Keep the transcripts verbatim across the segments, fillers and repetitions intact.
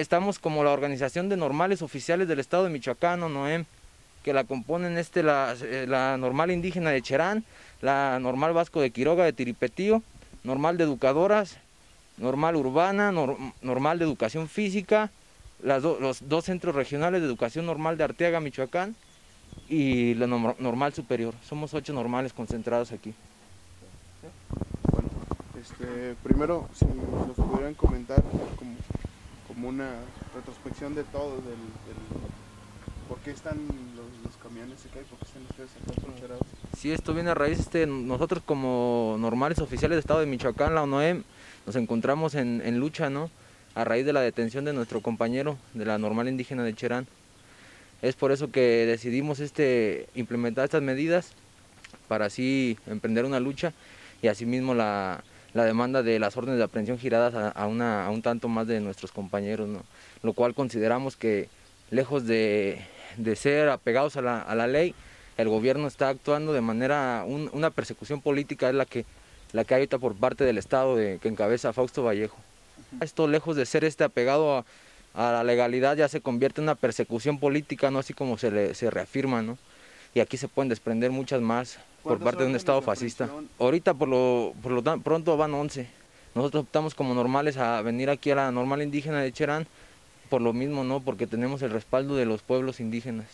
estamos como la Organización de Normales Oficiales del Estado de Michoacán, o NOEM, que la componen este, la, la Normal Indígena de Cherán, la Normal Vasco de Quiroga de Tiripetío, Normal de Educadoras, Normal Urbana, nor, Normal de Educación Física, las do, los dos centros regionales de educación normal de Arteaga, Michoacán, y la Normal Superior. Somos ocho normales concentrados aquí. Bueno, este, primero, si nos pudieran comentar como, como una retrospección de todo, del, del por qué están los, los camiones acá y por qué están ustedes acá trincherados. Sí, esto viene a raíz, este, nosotros como normales oficiales del Estado de Michoacán, la NOEM, nos encontramos en, en lucha, ¿no? A raíz de la detención de nuestro compañero de la Normal Indígena de Cherán. Es por eso que decidimos este, implementar estas medidas para así emprender una lucha y asimismo la, la demanda de las órdenes de aprehensión giradas a, a, una, a un tanto más de nuestros compañeros, ¿no? Lo cual consideramos que lejos de, de ser apegados a la, a la ley, el gobierno está actuando de manera, un, una persecución política es la que, la que hay ahorita por parte del Estado de, que encabeza Fausto Vallejo. Uh-huh. Esto lejos de ser este apegado a, a la legalidad ya se convierte en una persecución política, ¿no? Así como se, le, se reafirma, ¿no? Y aquí se pueden desprender muchas más por parte de un Estado fascista. Ahorita por lo, por lo tan, pronto van once. Nosotros optamos como normales a venir aquí a la Normal Indígena de Cherán por lo mismo, ¿no? Porque tenemos el respaldo de los pueblos indígenas.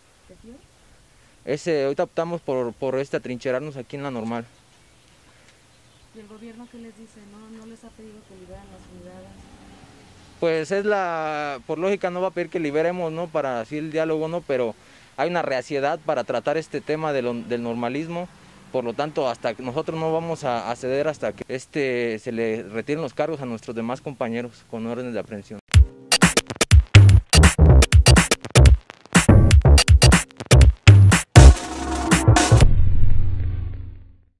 Ese, ahorita optamos por, por este atrincherarnos aquí en la Normal. ¿Y el gobierno qué les dice? ¿No, no les ha pedido que liberen las unidades? Pues es la, por lógica no va a pedir que liberemos, ¿no? Para así el diálogo, ¿no? Pero hay una reaciedad para tratar este tema de lo, del normalismo, por lo tanto hasta que nosotros no vamos a, a ceder hasta que este, se le retiren los cargos a nuestros demás compañeros con órdenes de aprehensión.